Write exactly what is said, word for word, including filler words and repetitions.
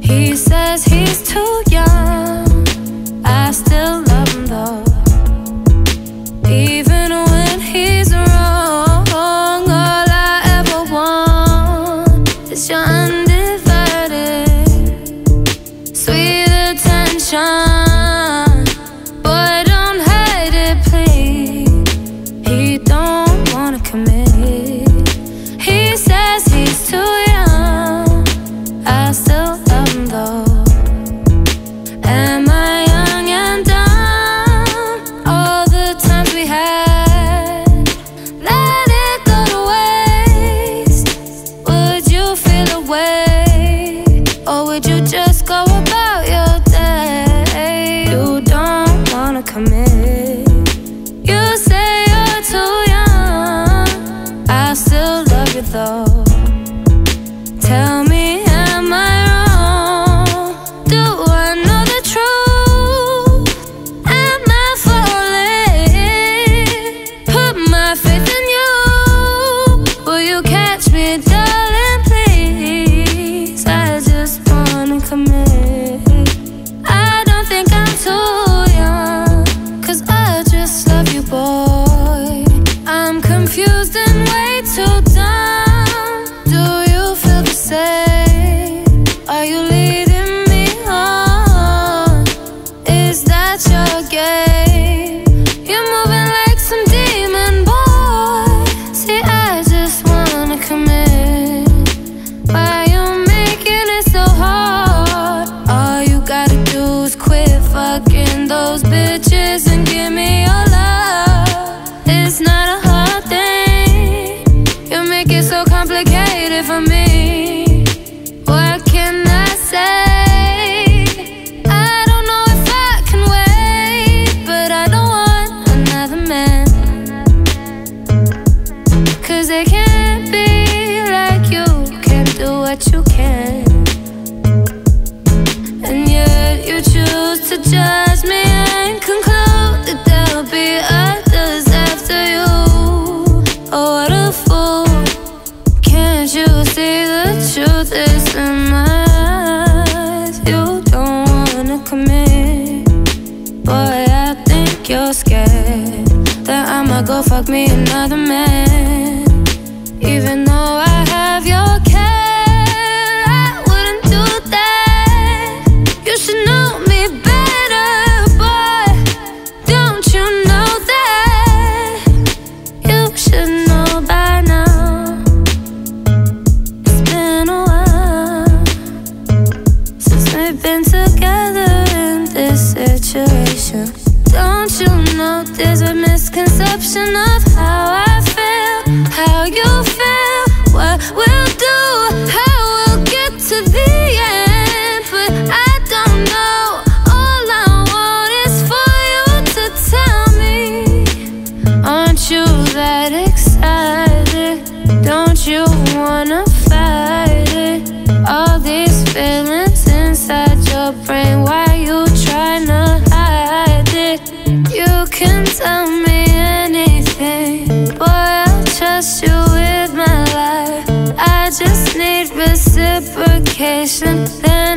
He says he's too young, I still love him though. Even when he's wrong, all I ever want is your undivided, sweet attention. Boy, don't hide it, please. He don't wanna commit. He says he's too young, I still love him though. Am I young and dumb? All the times we had, let it go to waste. Would you feel away, or would you just go about your day? You don't wanna commit. You say you're too young, I still love you though. Tell me, am I wrong? Do I know the truth? Am I falling? Put my faith in you. Will you catch me, darling, please? I just wanna commit. I don't think I'm too young, 'cause I just love you, boy. I'm confused and way too dumb. Do you feel the same? Are you leading me on? Is that your game? You're moving like some demon boy. See, I just wanna commit. Why you making it so hard? All you gotta do is quit fucking those bitches and give me your love. It's not a hard thing. You make it so complicated for me. What can I say? I don't know if I can wait, but I don't want another man. 'Cause they can't be like you, can't do what you can. And yet you choose to judge me and conclude that there'll be others after you. Oh, what a fool. Can't you see the truth is in my eyes? You don't wanna commit. Boy, I think you're scared that I'ma go fuck me another man. Even though I have your care, I wouldn't do that. You should know me better, boy. Don't you know that? You should know by now. It's been a while since we've been together in this situation. Don't you know there's a misconception of how I feel, how you feel, what we'll do, how we'll get to the end. But I don't know, all I want is for you to tell me. Aren't you that excited? Don't you wanna fight it? All these feelings inside your brain, why you tryna hide it? You can tell me anything, boy, I'll trust you with my life. I just need reciprocation, then